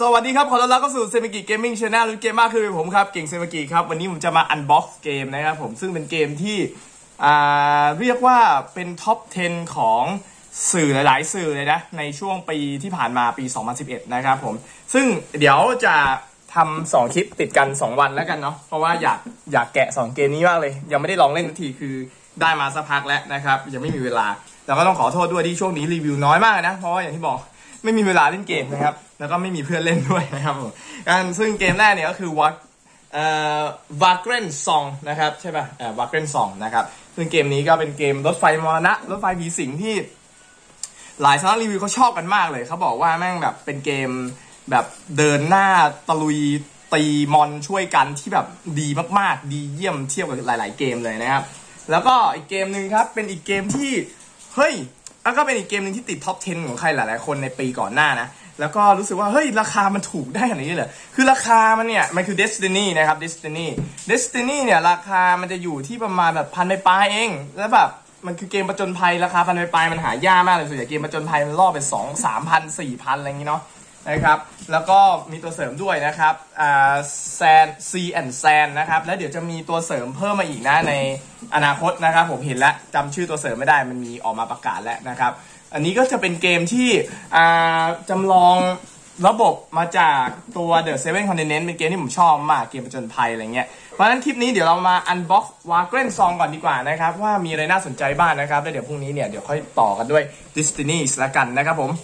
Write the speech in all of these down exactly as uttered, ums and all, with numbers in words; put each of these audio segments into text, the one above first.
สวัสดีครับขอต้อนรับเข้าสู่เซมิกิเกมมิ่งชาแนลหรือเกมมากคือผมครับเก่งเซมิกิครับวันนี้ผมจะมาอันบ็อกซ์เกมนะครับผมซึ่งเป็นเกมที่อ่าเรียกว่าเป็นท็อปสิบของสื่อหลายๆสื่อเลยนะในช่วงปีที่ผ่านมาปีสองพันสิบเอ็ดนะครับผมซึ่งเดี๋ยวจะทำสองคลิปติดกันสองวันแล้วกันเนาะเพราะว่าอยากอยากแกะสองเกมนี้มากเลยยังไม่ได้ลองเล่นทันทีคือได้มาสักพักแล้วนะครับยังไม่มีเวลาแล้วก็ต้องขอโทษด้วยที่ช่วงนี้รีวิวน้อยมากนะเพราะว่าอย่างที่บอกไม่มีเวลาเล่นเกมนะครับแล้วก็ไม่มีเพื่อนเล่นด้วยนะครับผมการซึ่งเกมแรกเนี่ยก็คือวัดเอ่อวาเกรนซองนะครับใช่ป่ะเอ่อวาเกรนซองนะครับซึ่งเกมนี้ก็เป็นเกมรถไฟมรณะรถไฟผีสิงที่หลายสำนักรีวิวเขาชอบกันมากเลยเขาบอกว่าแม่งแบบเป็นเกมแบบเดินหน้าตะลุยตีมอนช่วยกันที่แบบดีมากๆดีเยี่ยมเทียบกับหลายๆเกมเลยนะครับแล้วก็อีกเกมหนึ่งครับเป็นอีกเกมที่เฮ้ยแล้วก็เป็นอีกเกมหนึ่งที่ติดท็อปสิบของใครหลายๆคนในปีก่อนหน้านะแล้วก็รู้สึกว่าเฮ้ยราคามันถูกได้ขนาดนี้เลยคือราคามันเนี่ยมันคือ Destiny นะครับ Destiny Destiny เนี่ยราคามันจะอยู่ที่ประมาณแบบพันปลายเองแล้วแบบมันคือเกมประจนภัยราคาพันปลายมันหายากมากเลยส่วนใหญ่เกมประจนภัยมันล่อเป็นสองสามพันสี่พันอะไรอย่างนี้เนาะนะครับแล้วก็มีตัวเสริมด้วยนะครับอ่าแซน Sea and Sand นะครับแล้วเดี๋ยวจะมีตัวเสริมเพิ่มมาอีกนะในอนาคตนะครับผมเห็นแล้วจำชื่อตัวเสริมไม่ได้มันมีออกมาประกาศแล้วนะครับอันนี้ก็จะเป็นเกมที่อ่าจำลองระบบมาจากตัว The Seven Continents เป็นเกมที่ผมชอบมากเกมประจนภัยอะไรเงี้ยเพราะฉะนั้นคลิปนี้เดี๋ยวเรามา unbox Vagrant Song ก่อนดีกว่านะครับว่ามีอะไรน่าสนใจบ้างนะครับแล้วเดี๋ยวพรุ่งนี้เนี่ยเดี๋ยวค่อยต่อกันด้วย Destiny ละกันนะครับผม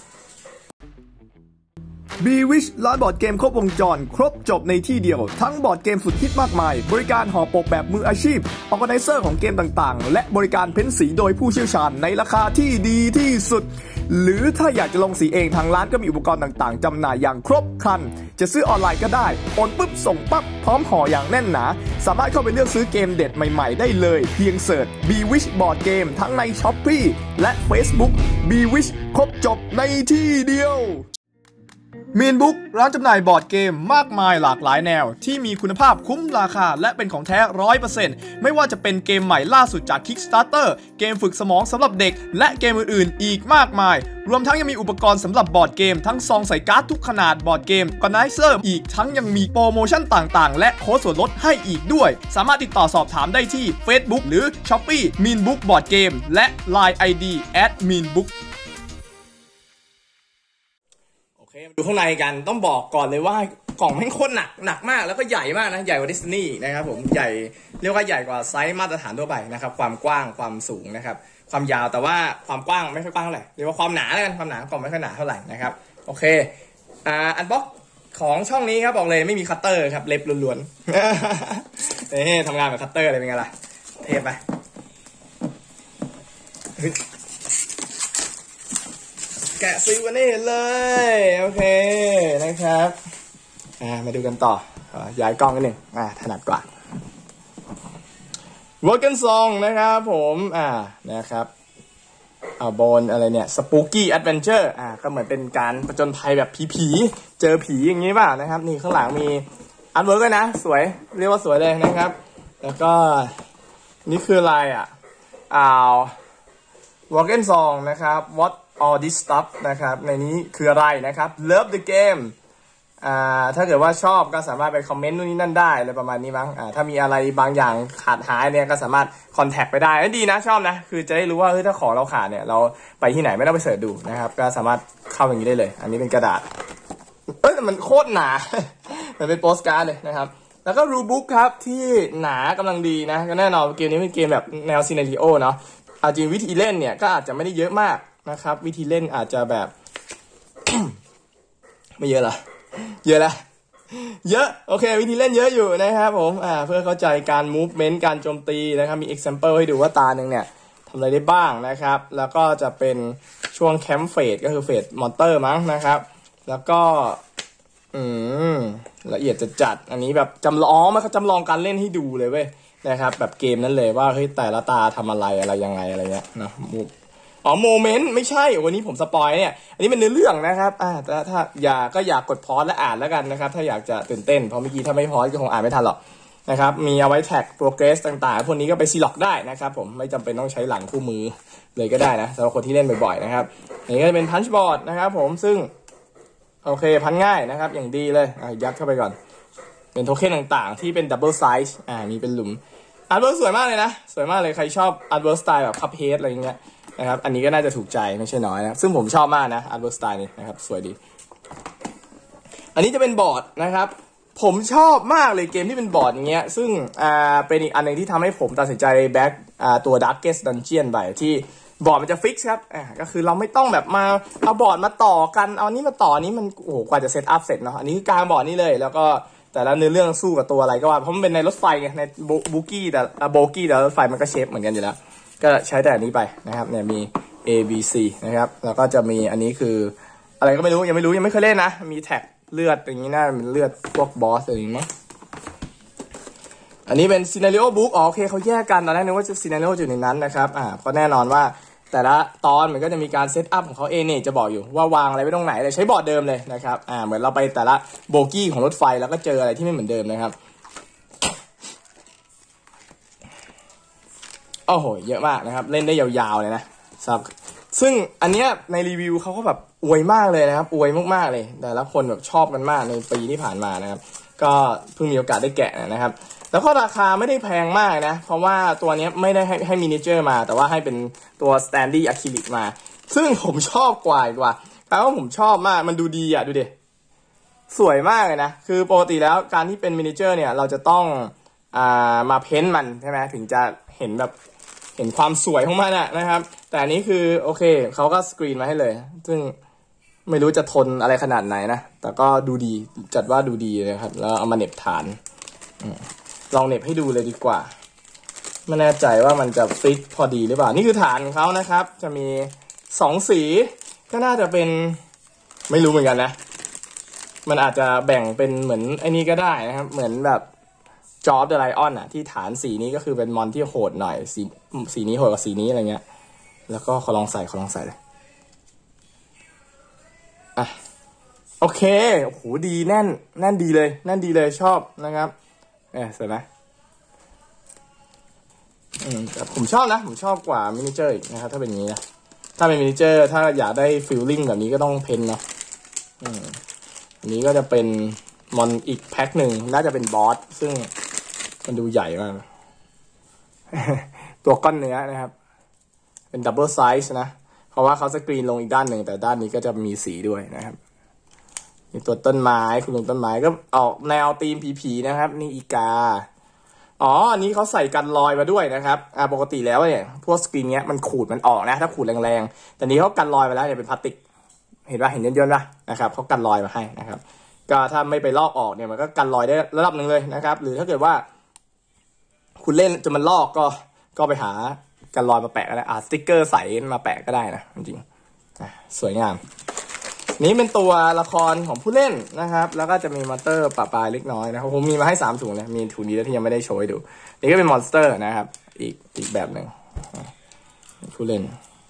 Bwish ร้านบอร์ดเกมครบวงจรครบจบในที่เดียวทั้งบอร์ดเกมสุดฮิตมากมายบริการห่อปกแบบมืออาชีพ Organizer ของเกมต่างๆและบริการเพ้นสีโดยผู้เชี่ยวชาญในราคาที่ดีที่สุดหรือถ้าอยากจะลงสีเองทางร้านก็มีอุปกรณ์ต่างๆจำหน่ายอย่างครบครันจะซื้อออนไลน์ก็ได้โอนปุ๊บส่งปั๊บพร้อมห่ออย่างแน่นหนาสามารถเข้าไปเลือกซื้อเกมเด็ดใหม่ๆได้เลยเพียงเสิร์ช Bwish บอร์ดเกมทั้งใน Shopee และ Facebook Bwish ครบจบในที่เดียวมีนบุ๊กร้านจำหน่ายบอร์ดเกมมากมายหลากหลายแนวที่มีคุณภาพคุ้มราคาและเป็นของแท้ ร้อยเปอร์เซ็นต์ ไม่ว่าจะเป็นเกมใหม่ล่าสุดจาก Kickstarter เกมฝึกสมองสำหรับเด็กและเกมอื่นๆอีกมากมายรวมทั้งยังมีอุปกรณ์สำหรับบอร์ดเกมทั้งซองใส่การ์ดทุกขนาดบอร์ดเกม Organizer อีกทั้งยังมีโปรโมชั่นต่างๆและโค้ดส่วนลดให้อีกด้วยสามารถติดต่อสอบถามได้ที่ Facebook หรือ Shopee มีนบุ๊กบอร์ดเกมและ ไลน์ ไอ ดี แอท มีนบุ๊กดูข้างในกันต้องบอกก่อนเลยว่ากล่องแม่งโคตรหนักหนักมากแล้วก็ใหญ่มากนะใหญ่กว่า Destiny นะครับผมใหญ่เรียกว่าใหญ่กว่าไซส์มาตรฐานทั่วไปนะครับความกว้างความสูงนะครับความยาวแต่ว่าความกว้างไม่ค่อยกว้างเท่าไหร่เรียกว่าความหนาแล้วกันความหนากล่องไม่ค่อยหนาเท่าไหร่นะครับโอเคอ่าอันบ็อกของช่องนี้ครับบอกเลยไม่มีคัตเตอร์ครับเล็บล้วนๆเฮ้ทำงานแบบคัตเตอร์อะไรเป็นไงล่ะเทปไปแกะซีวันนี้เลยโอเคนะครับอ่ามาดูกันต่อย้ายกล้องนิดหนึ่งอ่าถนัดกว่า Vagrant Song นะครับผมอ่านะครับอ่าโบนอะไรเนี่ย Spooky Adventure อ่าก็เหมือนเป็นการประจนภัยแบบผีๆเจอผีอย่างนี้ป่ะนะครับนี่ข้างหลังมีอาร์ตเวิร์กด้วยนะสวยเรียกว่าสวยเลยนะครับแล้วก็นี่คืออะไรอ่ะอ่า Vagrant Song นะครับ What all this stuff นะครับในนี้คืออะไรนะครับ Love the game อ่าถ้าเกิดว่าชอบก็สามารถไปคอมเมนต์นู่นนี่นั่นได้อะไรประมาณนี้มั้งอ่าถ้ามีอะไรบางอย่างขาดหายเนี่ยก็สามารถคอนแทคไปได้ดีนะชอบนะคือจะได้รู้ว่าเฮ้ยถ้าของเราขาดเนี่ยเราไปที่ไหนไม่ต้องไปเสิร์ชดูนะครับก็สามารถเข้าอย่างนี้ได้เลยอันนี้เป็นกระดาษเอ้ยมันโคตรหนา มันเป็นโปสการ์ดเลยนะครับแล้วก็รูบุ๊กครับที่หนากำลังดีนะก็แน่นอนเกมนี้เป็นเกมแบบแนวซีนาริโอเนาะเอาจริงวิธีเล่นเนี่ยก็อาจจะไม่ได้เยอะมากนะครับวิธีเล่นอาจจะแบบ ไม่เยอะหรอเยอะละเยอะโอเควิธีเล่นเยอะอยู่นะครับผมอ่าเพื่อเข้าใจการ movement การโจมตีนะครับมี example ให้ดูว่าตาหนึ่งเนี่ยทำอะไรได้บ้างนะครับแล้วก็จะเป็นช่วง camp phase ก็คือ phase monster มั้งนะครับแล้วก็อืมละเอียดจะจัดอันนี้แบบจำลองมันเขาจำลองการเล่นให้ดูเลยเว้ยนะครับแบบเกมนั้นเลยว่าเฮ้ยแต่ละตาทำอะไรอะไรยังไงอะไรเงี้ยนะอ๋อโมเมนต์ไม่ใช่วันนี้ผมสปอยเนี่ยอันนี้เป็นเนื้อเรื่องนะครับอ่าแต่ถ้าอยากก็อยากกดพอสและอ่านแล้วกันนะครับถ้าอยากจะตื่นเต้นเพราะเมื่อกี้ถ้าไม่พอสก็คงอ่านไม่ทันหรอกนะครับมีเอาไว้แท็กโปรเกรสต่างๆพวกนี้ก็ไปซีล็อกได้นะครับผมไม่จำเป็นต้องใช้หลังคู่มือเลยก็ได้นะสำหรับคนที่เล่นบ่อยๆนะครับอันนี้ก็เป็นพันช์บอร์ดนะครับผมซึ่งโอเคพันง่ายนะครับอย่างดีเลยยัดเข้าไปก่อนเป็นโทเค็นต่างๆที่เป็นดับเบิลไซส์อ่ามีเป็นหลุมอาร์ตเวิร์กสวยมากเลยนะสวยมากเลยใครชอบอาร์ตเวิร์กสไตล์แบบคัพเฮดอะไรอย่างเงี้ยนะครับอันนี้ก็น่าจะถูกใจไม่ใช่น้อยนะซึ่งผมชอบมากนะอาร์ตเวิร์กสไตล์นี้นะครับสวยดีอันนี้จะเป็นบอร์ดนะครับผมชอบมากเลยเกมที่เป็นบอร์ดอย่างเงี้ยซึ่งอ่าเป็นอีกอันหนึ่งที่ทำให้ผมตัดสินใจแบ็กอ่าตัว Darkest Dungeon ไปที่บอร์ดมันจะฟิกซ์ครับอ่าก็คือเราไม่ต้องแบบมาเอาบอร์ดมาต่อกันเอานี้มาต่อนี้มันโอ้โหกว่าจะเซตอัพเสร็จเนาะอันนี้คือกลางบอร์ดนี่เลยแล้วก็แต่ละเนื้อเรื่องสู้กับตัวอะไรก็ว่าเพราะมันเป็นในรถไฟไงในบูกี้แต่โบกี้แต่รถไฟมันก็เชฟเหมือนกันอยู่แล้วก็ใช้แต่อันนี้ไปนะครับเนี่ยมี A B C นะครับแล้วก็จะมีอันนี้คืออะไรก็ไม่รู้ยังไม่รู้ยังไม่เคยเล่นนะมีแท็กเลือดอย่างนี้น่าเป็นเลือดพวกบอสอะไรอย่างนี้มั้งอันนี้เป็นซีนาริโอบุ๊กอ๋อโอเคเขาแยกกันตอนแรกนึกว่าจะซีนาริโออยู่ในนั้นนะครับอ่าก็แน่นอนว่าแต่ละตอนมันก็จะมีการเซตอัพของเขาเองนี่จะบอกอยู่ว่าวางอะไรไว้ตรงไหนเลยใช้บอร์ดเดิมเลยนะครับอ่าเหมือนเราไปแต่ละโบกี้ของรถไฟแล้วก็เจออะไรที่ไม่เหมือนเดิมนะครับโอ้โหเยอะมากนะครับเล่นได้ยาวๆเลยนะครับซึ่งอันเนี้ยในรีวิวเขาก็แบบอวยมากเลยนะครับอวยมากๆเลยแต่ละคนแบบชอบกันมากในปีที่ผ่านมานะครับก็เพิ่งมีโอกาสได้แกะนะครับแล้วก็ราคาไม่ได้แพงมากนะเพราะว่าตัวนี้ไม่ได้ให้ให้มินิเจอร์มาแต่ว่าให้เป็นตัวสแตนดี้อะคริลิกมาซึ่งผมชอบกว่าอีกว่าเพราะว่าผมชอบมากมันดูดีอ่ะดูดิสวยมากเลยนะคือปกติแล้วการที่เป็นมินิเจอร์เนี่ยเราจะต้องอ่ามาเพ้นท์มันใช่ไหมถึงจะเห็นแบบเห็นความสวยของมันอะนะครับแต่อันนี้คือโอเคเขาก็สกรีนมาให้เลยซึ่งไม่รู้จะทนอะไรขนาดไหนนะแต่ก็ดูดีจัดว่าดูดีนะครับแล้วเอามาเหน็บฐานลองเหน็บให้ดูเลยดีกว่าไม่แน่ใจว่ามันจะฟิตพอดีหรือเปล่านี่คือฐานของเขานะครับจะมีสองสีก็น่าจะเป็นไม่รู้เหมือนกันนะมันอาจจะแบ่งเป็นเหมือนไอ้นี้ก็ได้นะครับเหมือนแบบจอร์ฟเดอะไลออนอ่ะที่ฐานสีนี้ก็คือเป็นมอนที่โหดหน่อยสีสีนี้โหดกว่าสีนี้อะไรเงี้ยแล้วก็ขอลองใส่ขอลองใส่เลยอ่ะโอเคโอ้โหดีแน่นแน่นดีเลยแน่นดีเลยชอบนะครับเออสวยไหมอืมแต่ผมชอบนะผมชอบกว่ามินิเจอร์อีกนะครับถ้าเป็นอย่างนี้นะถ้าเป็นมินิเจอร์ถ้าอยากได้ฟีลลิ่งแบบนี้ก็ต้องเพ้นเนาะอืมอันนี้ก็จะเป็นมอนอีกแพ็คหนึ่งน่าจะเป็นบอสซึ่งมันดูใหญ่มาก ตัวก้อนเนื้อนะครับเป็นดับเบิลไซส์นะเพราะว่าเขาสกรีนลงอีกด้านหนึ่งแต่ด้านนี้ก็จะมีสีด้วยนะครับมีตัวต้นไม้คุณลุงต้นไม้ก็ออกแนวธีมผีๆนะครับนี่อีกาอ๋ออันนี้เขาใส่กันรอยมาด้วยนะครับอ่าปกติแล้วเนี่ยพวกสกรีนเนี้ยมันขูดมันออกนะถ้าขูดแรงๆแต่นี้เขากันรอยมาแล้วเนี่ยเป็นพลาสติกเห็นป่ะเห็นย่นๆป่ะนะครับเขากันรอยมาให้นะครับก็ถ้าไม่ไปลอกออกเนี่ยมันก็กันรอยได้ระดับหนึ่งเลยนะครับหรือถ้าเกิดว่าคุณเล่นจนมันลอกก็ก็ไปหากันรอยมาแปะก็ได้อ่าสติ๊กเกอร์ใสมาแปะก็ได้นะจริงๆอ่ะสวยงามนี้เป็นตัวละครของผู้เล่นนะครับแล้วก็จะมีมอนสเตอร์ปะปายเล็กน้อยนะครับผมมีมาให้สามถุงเลยมีถุงนี้แล้วที่ยังไม่ได้โชว์ให้ดูนี่ก็เป็นมอนสเตอร์นะครับอีกอีกแบบหนึ่งผู้เล่น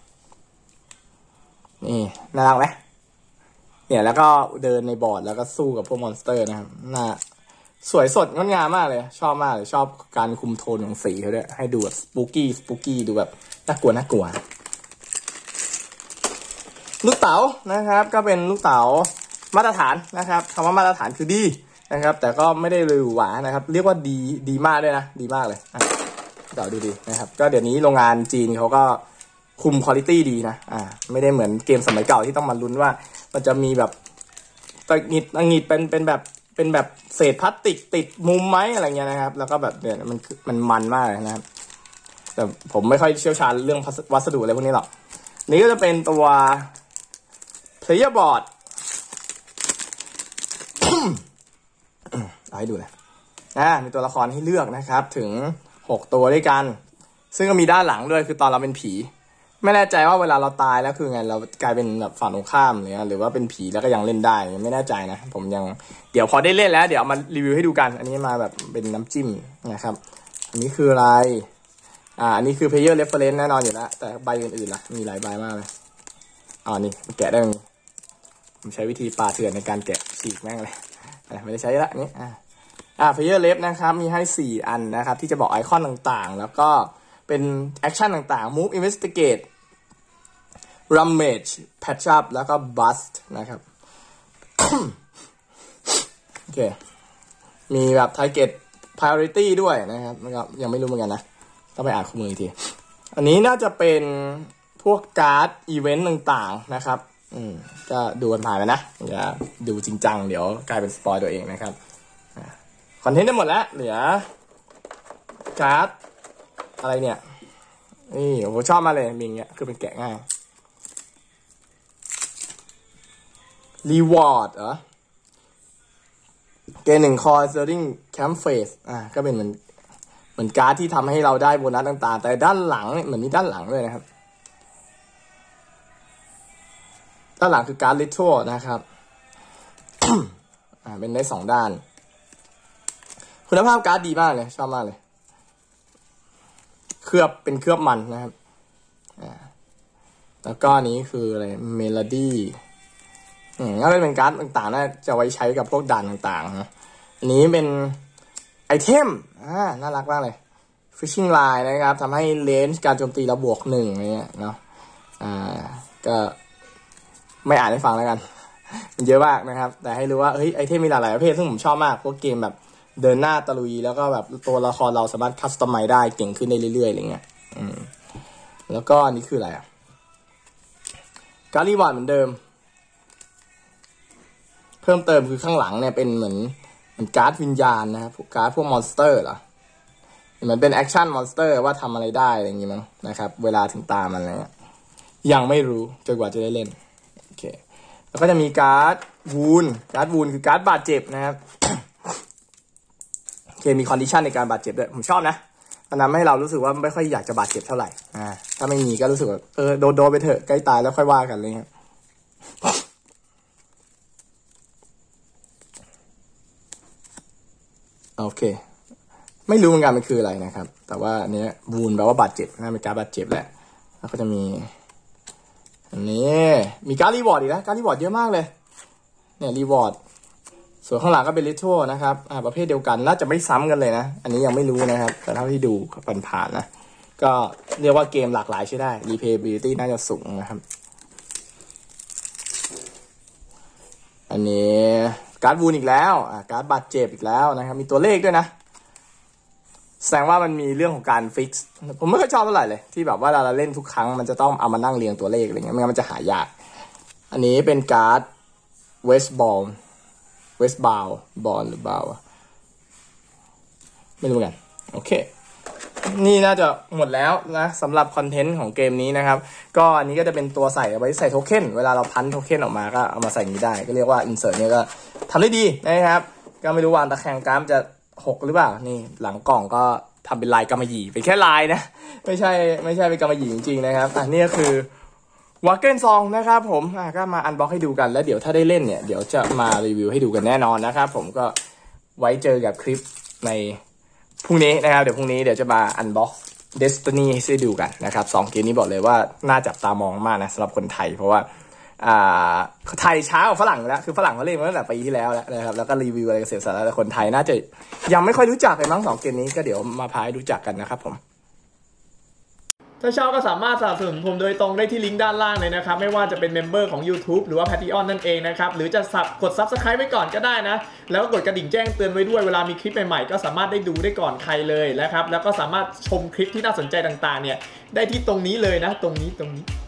นี่น่ารักไหมเนี่ยแล้วก็เดินในบอร์ดแล้วก็สู้กับพวกมอนสเตอร์นะครับน่าสวยสดงดงามมากเลยชอบมากเลยชอบการคุมโทนของสีเขาด้วยให้ดูแบบสปูกี้สปูกี้ดูแบบน่ากลัวน่ากลัวลูกเต๋านะครับก็เป็นลูกเต๋ามาตรฐานนะครับคำว่ามาตรฐานคือดีนะครับแต่ก็ไม่ได้หรูหรานะครับเรียกว่าดีดีมากด้วยนะดีมากเลยเดี๋ยวดูดีนะครับก็เดี๋ยวนี้โรงงานจีนเขาก็คุมคุณภาพดีนะอ่าไม่ได้เหมือนเกมสมัยเก่าที่ต้องมาลุ้นว่ามันจะมีแบบตะงิดตะงิดเป็นเป็นแบบเป็นแบบเศษพลาสติกติดมุมไหมอะไรเงี้ยนะครับแล้วก็แบบเนี่ยมันมันมันมากเลยนะครับแต่ผมไม่ค่อยเชี่ยวชาญเรื่องวัสดุอะไรพวกนี้หรอกนี่ก็จะเป็นตัว player board เอาให้ดูนะอ่ามีตัวละครให้เลือกนะครับถึงหกตัวด้วยกันซึ่งก็มีด้านหลังด้วยคือตอนเราเป็นผีไม่แน่ใจว่าเวลาเราตายแล้วคือไงเรากลายเป็นแบบฝั่งตรงข้ามเนี่ยหรือว่าเป็นผีแล้วก็ยังเล่นได้ไม่แน่ใจนะผมยังเดี๋ยวพอได้เล่นแล้วเดี๋ยวเอามารีวิวให้ดูกันอันนี้มาแบบเป็นน้ำจิ้มนะครับอันนี้คืออะไรอ่าอันนี้คือ player reference แน่นอนอยู่แล้วแต่ใบอื่นๆล่ะมีหลายใบมากเลยอ๋อนี่แกะได้ตรงนี้ผมใช้วิธีปาเถื่อนในการแกะฉีกแม่งเลยไม่ได้ใช้ละนี่อ่าอ่า player ref นะครับมีให้สี่อันนะครับที่จะบอกไอคอนต่างๆแล้วก็เป็นแอคชั่นต่างๆ move investigate rummage patch up แล้วก็ bust นะครับโอเคมีแบบ target priority ด้วยนะครับยังไม่รู้เหมือนกันนะต้องไปอ่านข้อมูลอีกทีอันนี้น่าจะเป็นพวกการ์ดอีเวนต์ต่างๆนะครับอืมก็ดูกันผ่านไปนะอย่าดูจริงจังเดี๋ยวกลายเป็นสปอยตัวเองนะครับคอนเทนต์ได้หมดแล้วเหลือการ์ดอะไรเนี่ยนี่ผมชอบมาเลยมิงเนี่ยคือเป็นแกะง่ายรีวอร์ดเหรอเกณฑ์หนึ่งคอร์เซอร์ริงแคมป์เฟสอ่ะก็เป็นเหมือนเหมือนการ์ดที่ทำให้เราได้โบนัสต่างๆแต่ด้านหลังเนี่ยเหมือนมีด้านหลังด้วยนะครับด้านหลังคือการ์ดลิทเทิลนะครับ อ่าเป็นได้สองด้านคุณภาพการ์ดดีมากเลยชอบมากเลยเคลือบเป็นเคลือบมันนะครับอ่าแล้วก็นี้คืออะไรเมโลดี้อืมก็เป็นการ์ดต่างๆน่าจะไว้ใช้กับพวกด่านต่างๆนะอันนี้เป็นไอเทมอ่าน่ารักมากเลย Fishing Line นะครับทำให้เลนส์การโจมตีเราบวกหนึ่งอะไรเงี้ยเนาะอ่าก็ไม่อ่านให้ฟังแล้วกันมันเยอะมากนะครับแต่ให้รู้ว่าเฮ้ยไอเทมมีหลายประเภทซึ่งผมชอบมากพวกเกมแบบเดินหน้าตะลุยแล้วก็แบบตัวละครเราสามารถคัสตอมไมซ์ได้เก่งขึ้นได้เรื่อยๆอะไรเงี้ยอืมแล้วก็นี่คืออะไรอ่ะการ์ดรีวอร์ดเหมือนเดิมเพิ่มเติมคือข้างหลังเนี่ยเป็นเหมือนเหมือนการ์ดวิญญาณนะครับการ์ดพวกมอนสเตอร์เหรอเหมือนเป็นแอคชั่นมอนสเตอร์ว่าทำอะไรได้อะไรอย่างงี้มั้งนะครับเวลาถึงตามันอะไรเงี้ยยังไม่รู้จนกว่าจะได้เล่นโอเคแล้วก็จะมีการ์ดวูนการ์ดวูนคือการ์ดบาดเจ็บนะครับโอเคมีคอนดิชันในการบาดเจ็บด้วยผมชอบนะมันทำให้เรารู้สึกว่าไม่ค่อยอยากจะบาดเจ็บเท่าไหร่อ่าถ้าไม่มีก็รู้สึกว่าเออโดนโดนไปเถอะใกล้ตายแล้วค่อยว่ากันเลยครับโอเคไม่รู้เหมือนกันมันคืออะไรนะครับแต่ว่าอันนี้วูนแปลว่าบาดเจ็บน่าเป็นการบาดเจ็บแหละแล้วก็จะมีอันนี้มีการรีวอร์ดอีกนะการรีวอร์ดเยอะมากเลยเนี่ยรีวอร์ดส่วนข้างหลังก็เป็นลิทเทิลนะครับอ่าประเภทเดียวกันน่าจะไม่ซ้ำกันเลยนะอันนี้ยังไม่รู้นะครับแต่เท่าที่ดูผ่านๆนะก็เรียกว่าเกมหลากหลายใช้ได้ replayability น่าจะสูงนะครับอันนี้การ์ดวูนอีกแล้วอ่าการ์ดบาดเจ็บอีกแล้วนะครับมีตัวเลขด้วยนะแสดงว่ามันมีเรื่องของการฟิกซ์ผมไม่ค่อยชอบเท่าไหร่เลยที่แบบว่าเราเล่นทุกครั้งมันจะต้องเอามานั่งเรียงตัวเลขอะไรเงี้ยไม่งั้นมันจะหายากอันนี้เป็นการ์ดเวสบอลเวสบาลบอลหรือบาลไม่รู้กันโอเคนี่น่าจะหมดแล้วนะสำหรับคอนเทนต์ของเกมนี้นะครับก็อันนี้ก็จะเป็นตัวใส่เอาไว้ใส่โทเค็นเวลาเราพันโทเค็นออกมาก็เอามาใส่นี้ได้ก็เรียกว่า insert เนี่ยก็ทำได้ดีนะครับก็ไม่รู้วางตะแคงกรามจะหกหรือเปล่านี่หลังกล่องก็ทำเป็นลายกำมะหยี่เป็นแค่ลายนะไม่ใช่ไม่ใช่เป็นกำมะหยี่จริงๆนะครับอ่ะนี่ก็คือวาเกนซองนะครับผมอ่ะก็มาอันบ็อกให้ดูกันแล้วเดี๋ยวถ้าได้เล่นเนี่ยเดี๋ยวจะมารีวิวให้ดูกันแน่นอนนะครับผมก็ไว้เจอกับคลิปในพรุ่งนี้นะครับเดี๋ยวพรุ่งนี้เดี๋ยวจะมาอันบ็อก Destiny ให้ดูกันนะครับสองเกมนี้บอกเลยว่าน่าจับตามองมากนะสำหรับคนไทยเพราะว่าอ่าไทยช้ากว่าฝรั่งแล้วคือฝรั่งเขาเล่นมาตั้งแต่ปีที่แล้วแล้วนะครับแล้วก็รีวิวอะไรเสร็จสับแล้วแต่คนไทยน่าจะยังไม่ค่อยรู้จักเลยมั้งสองเกมนี้ก็เดี๋ยวมาพาให้รู้จักกันนะครับผมถ้าชอบก็สามารถสนับสนุนผมโดยตรงได้ที่ลิงก์ด้านล่างเลยนะครับไม่ว่าจะเป็นเมมเบอร์ของ YouTube หรือว่า Patreon นั่นเองนะครับหรือจะกด Subscribe ไว้ก่อนก็ได้นะแล้วก็กดกระดิ่งแจ้งเตือนไว้ด้วยเวลามีคลิปใหม่ๆก็สามารถได้ดูได้ก่อนใครเลยนะครับแล้วก็สามารถชมคลิปที่น่าสนใจต่างๆเนี่ยได้ที่ตรงนี้เลยนะตรงนี้ตรงนี้